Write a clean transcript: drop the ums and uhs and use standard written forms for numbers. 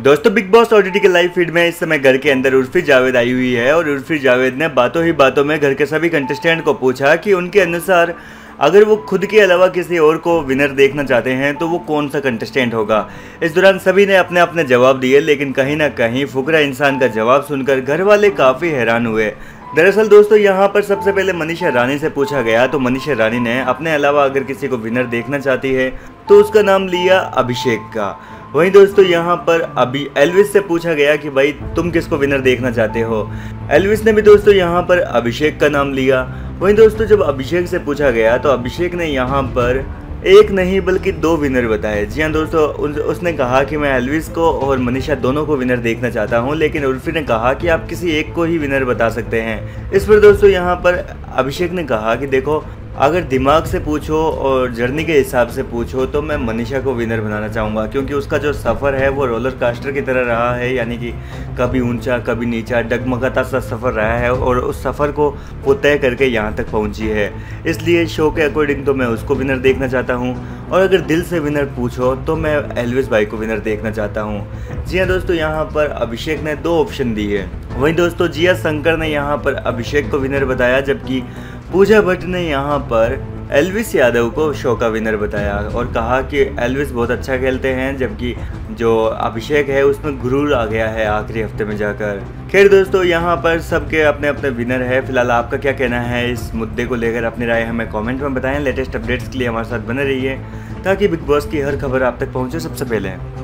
दोस्तों Bigg Boss OTT के live feed में इस समय घर के अंदर उर्फी जावेद आई हुई है और उर्फी जावेद ने बातों ही बातों में घर के सभी कंटेस्टेंट को पूछा कि उनके अनुसार अगर वो खुद के अलावा किसी और को विनर देखना चाहते हैं तो वो कौन सा कंटेस्टेंट होगा। इस दौरान सभी ने अपने अपने जवाब दिए, लेकिन कहीं ना कहीं फुकरा इंसान का जवाब सुनकर घर वाले काफ़ी हैरान हुए। दरअसल दोस्तों यहाँ पर सबसे पहले मनीषा रानी से पूछा गया तो मनीषा रानी ने अपने अलावा अगर किसी को विनर देखना चाहती है तो उसका नाम लिया अभिषेक का। वहीं दोस्तों यहाँ पर अभी एल्विस से पूछा गया कि भाई तुम किसको विनर देखना चाहते हो। एल्विस ने भी दोस्तों यहाँ पर अभिषेक का नाम लिया। वहीं दोस्तों जब अभिषेक से पूछा गया तो अभिषेक ने यहाँ पर एक नहीं बल्कि दो विनर बताए। जी हाँ दोस्तों, उसने कहा कि मैं एल्विस को और मनीषा दोनों को विनर देखना चाहता हूँ, लेकिन उर्फी ने कहा कि आप किसी एक को ही विनर बता सकते हैं। इस पर दोस्तों यहाँ पर अभिषेक ने कहा कि देखो, अगर दिमाग से पूछो और जर्नी के हिसाब से पूछो तो मैं मनीषा को विनर बनाना चाहूँगा, क्योंकि उसका जो सफ़र है वो रोलर कास्टर की तरह रहा है, यानी कि कभी ऊंचा कभी नीचा डगमगाता सा सफ़र रहा है और उस सफ़र को वो तय करके यहाँ तक पहुँची है। इसलिए शो के अकॉर्डिंग तो मैं उसको विनर देखना चाहता हूँ, और अगर दिल से विनर पूछो तो मैं एल्विस भाई को विनर देखना चाहता हूँ। जी हाँ दोस्तों, यहाँ पर अभिषेक ने दो ऑप्शन दिए। वहीं दोस्तों जिया शंकर ने यहाँ पर अभिषेक को विनर बताया, जबकि पूजा भट्ट ने यहाँ पर एल्विस यादव को शो का विनर बताया और कहा कि एल्विस बहुत अच्छा खेलते हैं, जबकि जो अभिषेक है उसमें गुरूर आ गया है आखिरी हफ्ते में जाकर। खैर दोस्तों, यहाँ पर सबके अपने अपने विनर है। फिलहाल आपका क्या कहना है इस मुद्दे को लेकर? अपनी राय हमें कमेंट में बताएं। लेटेस्ट अपडेट्स के लिए हमारे साथ बने रहिए ताकि बिग बॉस की हर खबर आप तक पहुँचे सबसे पहले।